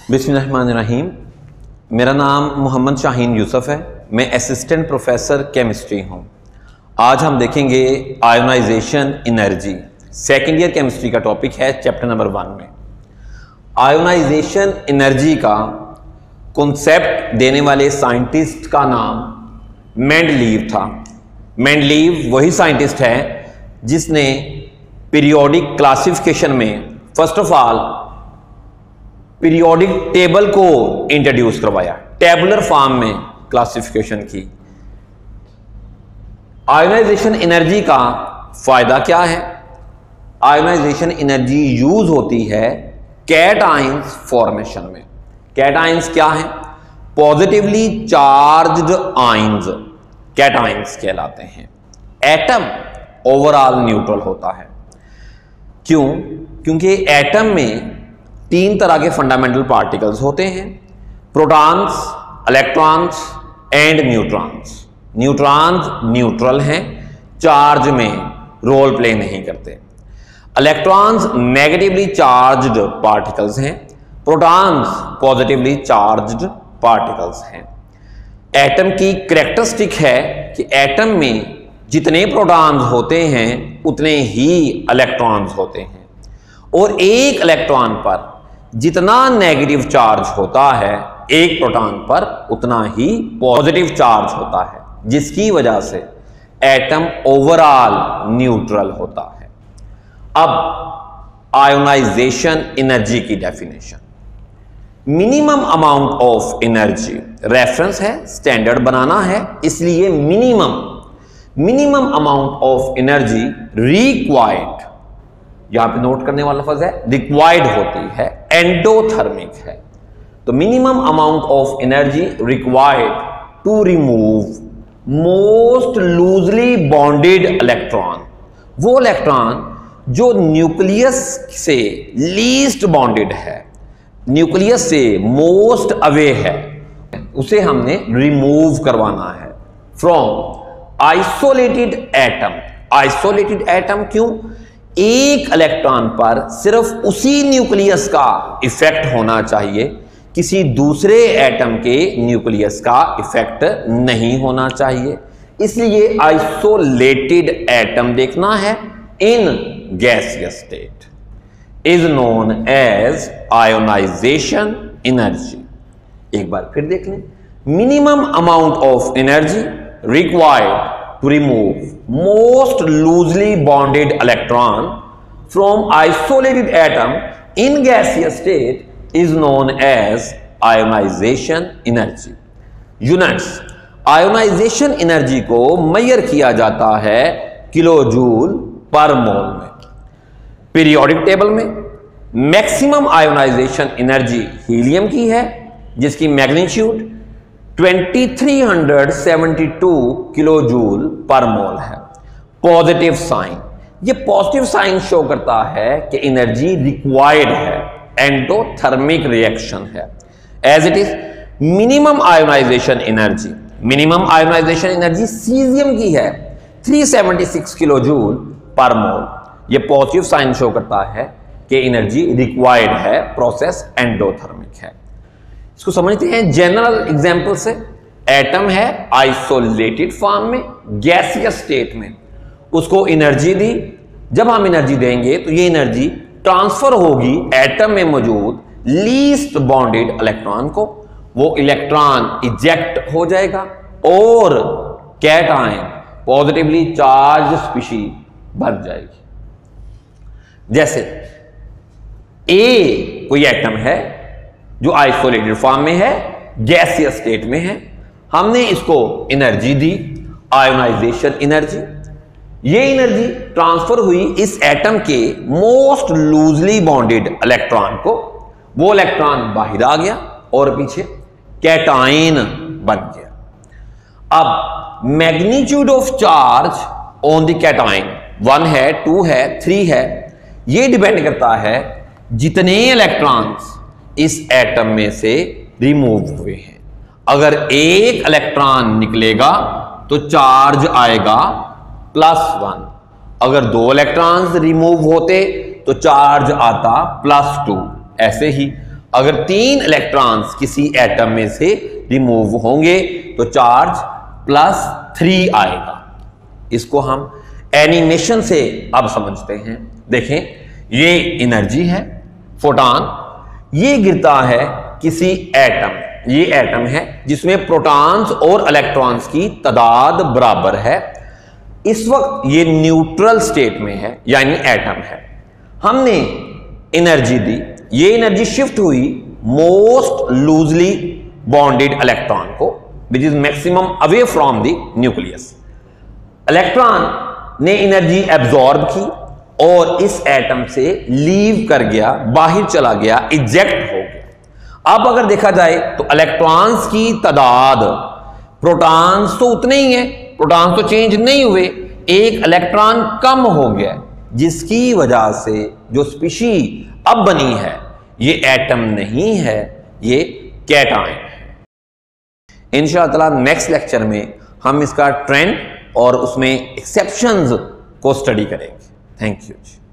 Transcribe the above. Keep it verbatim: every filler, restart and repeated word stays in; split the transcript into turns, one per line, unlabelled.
बिस्मिल्लाहिर्रहमानिर्रहीम। मेरा नाम मोहम्मद शाहीन यूसुफ है। मैं असिस्टेंट प्रोफेसर केमिस्ट्री हूँ। आज हम देखेंगे ionization energy. Second year chemistry का टॉपिक है चैप्टर नंबर वन में। आयोनाइजेशन एनर्जी का कॉन्सेप्ट देने वाले साइंटिस्ट का नाम मेंडलीव था। मेंडलीव वही साइंटिस्ट है जिसने पीरियोडिक क्लासिफिकेशन में first of all periodic table को इंट्रोड्यूस करवाया, टेबुलर फॉर्म में क्लासिफिकेशन की। आयोनाइजेशन एनर्जी का फायदा क्या है? आयोनाइजेशन एनर्जी यूज होती है कैटायंस फॉर्मेशन में। कैटायंस क्या है? पॉजिटिवली चार्ज्ड आयंस कैटायंस कहलाते हैं। एटम ओवरऑल न्यूट्रल होता है। क्यों? क्योंकि एटम में तीन तरह के फंडामेंटल पार्टिकल्स होते हैं, protons, electrons and neutrons. Neutrons neutral हैं, चार्ज में रोल प्ले नहीं करते। इलेक्ट्रॉन्स नेगेटिवली चार्ज्ड पार्टिकल्स हैं, प्रोटॉन्स पॉजिटिवली चार्ज्ड पार्टिकल्स हैं। एटम की कैरेक्टरिस्टिक है कि एटम में जितने प्रोटॉन्स होते हैं उतने ही इलेक्ट्रॉन्स होते हैं, और एक इलेक्ट्रॉन पर जितना नेगेटिव चार्ज होता है एक प्रोटॉन पर उतना ही पॉजिटिव चार्ज होता है, जिसकी वजह से एटम ओवरऑल न्यूट्रल होता है। अब आयोनाइजेशन एनर्जी की definition. Minimum amount of energy, reference है, स्टैंडर्ड बनाना है, इसलिए minimum minimum amount of energy required, यहां पे नोट करने वाला लफ्ज है रिक्वायर्ड होती है, एंडोथर्मिक है। तो minimum amount of energy required to remove most loosely bonded electron, वो इलेक्ट्रॉन जो न्यूक्लियस से लीस्ट बॉन्डेड है, न्यूक्लियस से मोस्ट अवे है, उसे हमने रिमूव करवाना है from isolated atom. Isolated atom क्यों? एक इलेक्ट्रॉन पर सिर्फ उसी न्यूक्लियस का इफेक्ट होना चाहिए, किसी दूसरे एटम के न्यूक्लियस का इफेक्ट नहीं होना चाहिए, इसलिए आइसोलेटेड एटम देखना है in gaseous state is known as ionization energy. एक बार फिर देख लें। Minimum amount of energy required to remove most loosely bonded electron from isolated atom in gaseous state is known as ionization energy. Units. Ionization energy को measure किया जाता है kilo joule per mole में। पीरियोडिक टेबल में maximum ionization energy helium की है, जिसकी magnitude तेईस सौ बहत्तर किलो जूल पर मोल है। पॉजिटिव साइन, ये पॉजिटिव साइन शो करता है कि एनर्जी रिक्वायर्ड है, एंडोथर्मिक रिएक्शन है। As it is minimum ionization energy, minimum ionization energy caesium की है तीन सौ छिहत्तर किलो जूल पर मोल। ये पॉजिटिव साइन शो करता है कि एनर्जी रिक्वायर्ड है, प्रोसेस एंडोथर्मिक है। इसको समझते हैं जनरल एग्जांपल से। एटम है आइसोलेटेड फॉर्म में, गैसियस स्टेट में, उसको एनर्जी दी। जब हम एनर्जी देंगे तो ये एनर्जी ट्रांसफर होगी एटम में मौजूद लीस्ट बॉन्डेड इलेक्ट्रॉन को, वो इलेक्ट्रॉन इजेक्ट हो जाएगा और कैटायन पॉजिटिवली चार्ज स्पीशीज बन जाएगी। जैसे ए कोई एटम है जो आइसोलेटेड फॉर्म में है, गैसियस स्टेट में है, हमने इसको एनर्जी दी, आयोनाइजेशन एनर्जी। ये एनर्जी ट्रांसफर हुई इस एटम के मोस्ट लूजली बॉन्डेड इलेक्ट्रॉन को, वो इलेक्ट्रॉन बाहर आ गया और पीछे कैटायन बन गया। अब magnitude of charge on the cation one है, टू है, थ्री है, ये डिपेंड करता है जितने इलेक्ट्रॉन्स इस एटम में से रिमूव हुए हैं। अगर एक इलेक्ट्रॉन निकलेगा तो चार्ज आएगा प्लस वन, अगर दो इलेक्ट्रॉन्स रिमूव होते तो चार्ज आता प्लस टू। ऐसे ही अगर तीन इलेक्ट्रॉन्स किसी एटम में से रिमूव होंगे तो चार्ज प्लस थ्री आएगा। इसको हम एनिमेशन से अब समझते हैं। देखें, ये एनर्जी है, फोटॉन, ये गिरता है किसी एटम, ये एटम है जिसमें प्रोटॉन्स और इलेक्ट्रॉन्स की तादाद बराबर है। इस वक्त ये न्यूट्रल स्टेट में है, यानी एटम है। हमने एनर्जी दी, ये एनर्जी शिफ्ट हुई मोस्ट लूजली बॉन्डेड इलेक्ट्रॉन को, which is maximum away from the nucleus. Electron ने एनर्जी एब्जॉर्ब की और इस एटम से लीव कर गया, बाहर चला गया, इजेक्ट हो गया। अब अगर देखा जाए तो इलेक्ट्रॉन्स की तादाद, प्रोटॉन्स तो उतने ही हैं, प्रोटॉन्स तो चेंज नहीं हुए, एक इलेक्ट्रॉन कम हो गया, जिसकी वजह से जो स्पीशी अब बनी है ये एटम नहीं है, ये कैटायन है। इंशाअल्लाह नेक्स्ट लेक्चर में हम इसका ट्रेंड और उसमें एक्सेप्शंस को स्टडी करेंगे। Thank you.